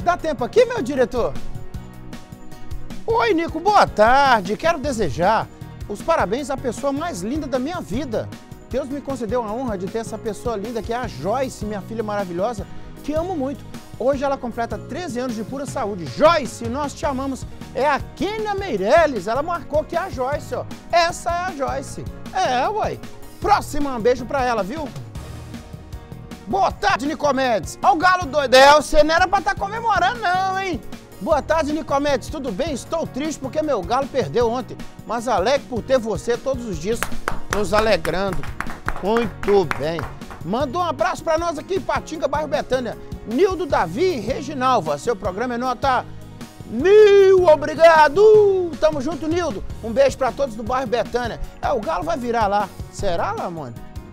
Dá tempo aqui, meu diretor? Oi, Nico, boa tarde. Quero desejar os parabéns à pessoa mais linda da minha vida. Deus me concedeu a honra de ter essa pessoa linda que é a Joyce, minha filha maravilhosa, que amo muito. Hoje ela completa 13 anos de pura saúde. Joyce, nós te amamos. É a Kênia Meirelles, ela marcou que é a Joyce, ó. Essa é a Joyce. É, uai. Próxima, um beijo pra ela, viu? Boa tarde, Nicomedes. Ó o galo doido. Você não era pra estar comemorando não, hein? Boa tarde, Nicomedes. Tudo bem? Estou triste porque meu galo perdeu ontem, mas alegre por ter você todos os dias nos alegrando. Muito bem. Manda um abraço pra nós aqui em Patinga, bairro Betânia. Nildo Davi Reginalva. Seu programa é nota 1000. Obrigado. Tamo junto, Nildo. Um beijo pra todos do bairro Betânia. O galo vai virar lá. Será, Lamone?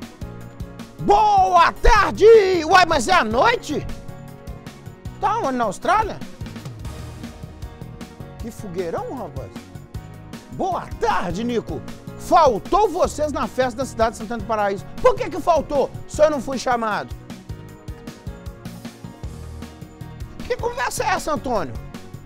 Boa tarde! Uai, mas é à noite? Tá onde, na Austrália? Que fogueirão, rapaz. Boa tarde, Nico. Faltou vocês na festa da cidade de Santana do Paraíso. Por que faltou? Se eu não fui chamado. Que conversa é essa, Antônio?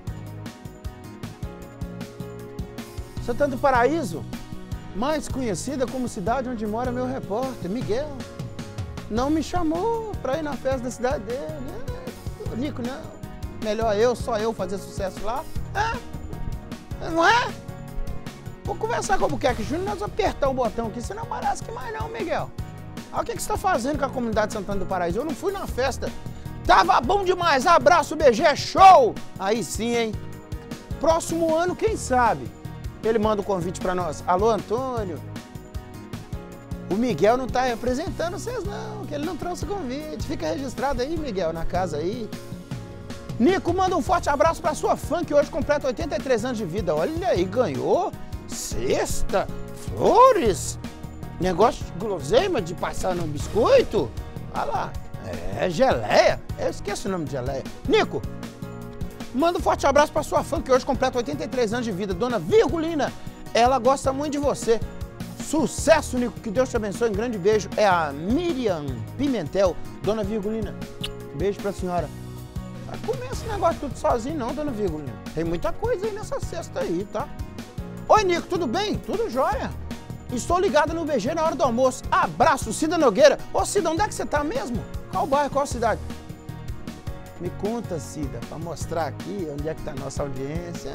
Santana do Paraíso, mais conhecida como cidade onde mora meu repórter, Miguel, não me chamou pra ir na festa da cidade dele. Nico, não. Melhor só eu fazer sucesso lá. Não é? Vou conversar com o Albuquerque Júnior, nós vamos apertar o botão aqui, senão parece que mais não, Miguel. Olha o que você está fazendo com a comunidade de Santana do Paraíso. Eu não fui na festa. Tava bom demais. Abraço, BG, show! Aí sim, hein? Próximo ano, quem sabe? Ele manda um convite pra nós. Alô, Antônio. O Miguel não tá representando vocês não, que ele não trouxe o convite. Fica registrado aí, Miguel, na casa aí. Nico, manda um forte abraço pra sua fã, que hoje completa 83 anos de vida. Olha aí, ganhou cesta, flores, negócio de guloseima de passar no biscoito. Olha lá, geleia. Eu esqueço o nome de geleia. Nico, manda um forte abraço pra sua fã, que hoje completa 83 anos de vida. Dona Virgulina, ela gosta muito de você. Sucesso, Nico, que Deus te abençoe. Um grande beijo. É a Miriam Pimentel. Dona Virgulina, beijo pra senhora. Vai comer esse negócio tudo sozinho não, Dona Virgulina. Tem muita coisa aí nessa cesta aí, tá? Oi, Nico, tudo bem? Tudo jóia. Estou ligado no BG na hora do almoço. Abraço, Cida Nogueira. Ô, Cida, onde é que você tá mesmo? Qual bairro, qual cidade? Me conta, Cida, pra mostrar aqui onde é que tá a nossa audiência.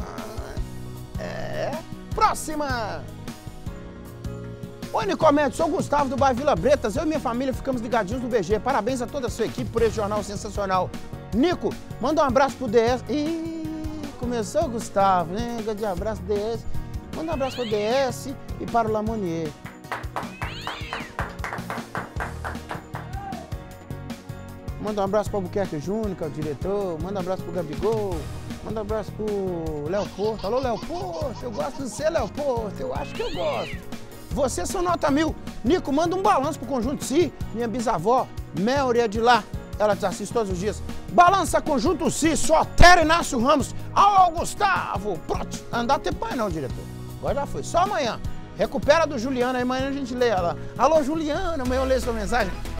Próxima! Oi, Nicomedes, sou o Gustavo do bairro Vila Bretas. Eu e minha família ficamos ligadinhos no BG. Parabéns a toda a sua equipe por esse jornal sensacional. Nico, manda um abraço pro DS. Começou o Gustavo, né? De abraço, DS. Manda um abraço pro DS e para o Lamonier. Manda um abraço pro Albuquerque Júnior, que é o diretor. Manda um abraço pro Gabigol. Manda um abraço pro Léo Porto. Alô, Léo Porto, eu gosto de você, Léo Porto. Eu acho que eu gosto. Vocês são nota 1000. Nico, manda um balanço pro Conjunto Si. Minha bisavó, Melry, é de lá. Ela te assiste todos os dias. Balança Conjunto Si, Sotério Inácio Ramos. Alô, Gustavo. Pronto. Não dá tempo mais não, diretor. Agora já foi. Só amanhã. Recupera do Juliano. Aí amanhã a gente lê ela. Alô, Juliana. Amanhã eu leio sua mensagem.